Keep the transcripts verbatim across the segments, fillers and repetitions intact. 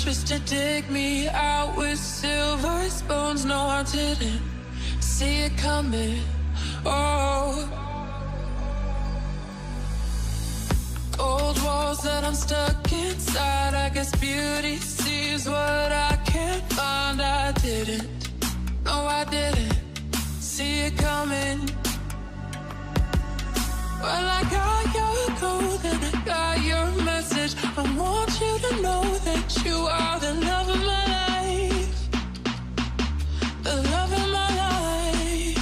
just to dig me out with silver spoons. No, I didn't see it coming. Oh, old walls that I'm stuck inside. I guess beauty sees what I can't find. I didn't, no, I didn't see it coming. Well, I got your code and I got your message. I want you to know that you are the love of my life, the love of my life.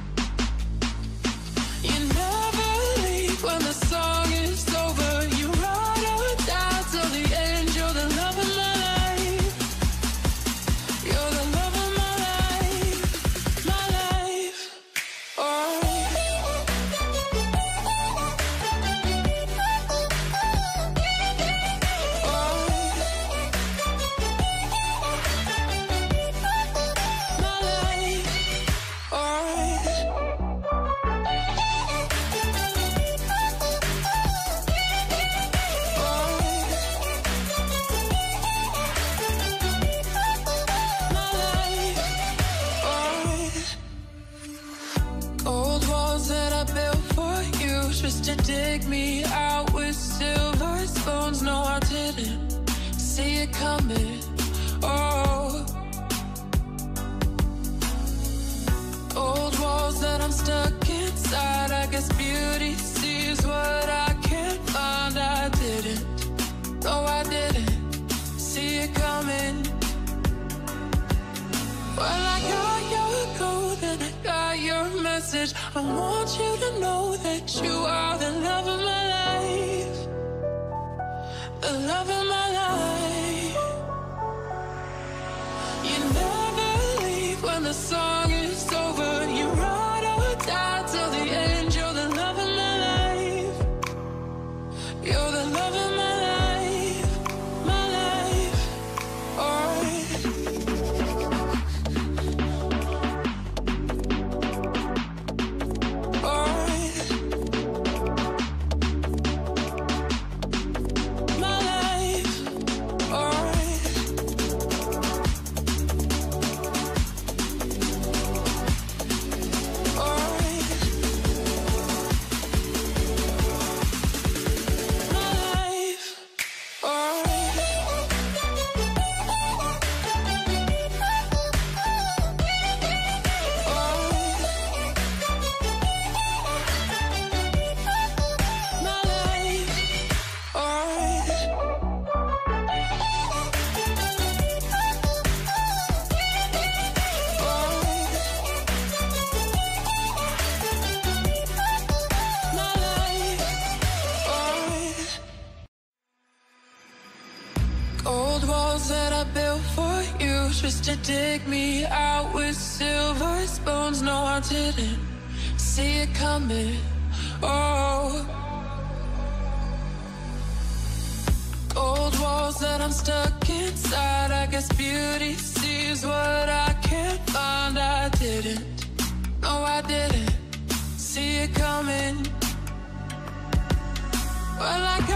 You never leave when the song is over. You ride or die till the end. You're the love of my life. You're the love of my life, my life. Oh. Just to dig me out with silver spoons. No, I didn't see it coming. Oh, old walls that I'm stuck inside. I guess beauty sees what I can't find. I didn't, no, I didn't see it coming. Well, I got your code and I got your message. I want you to know that you are the love of my life, the love of my life. You never leave when the song is over. You ride or die till the end. You're the love of my life. You're the love of my life, my life. Oh. Old walls that I built for you, just to dig me out with silver spoons. No, I didn't see it coming. Oh, old walls that I'm stuck inside. I guess beauty sees what I can't find. I didn't, no, I didn't see it coming. Well, I got